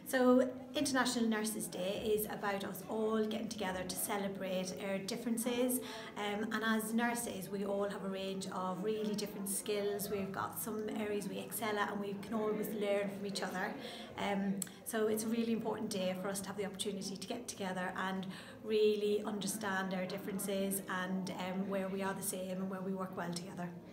So International Nurses Day is about us all getting together to celebrate our differences, and as nurses we all have a range of really different skills. We've got some areas we excel at and we can always learn from each other. So it's a really important day for us to have the opportunity to get together and really understand our differences and where we are the same and where we work well together.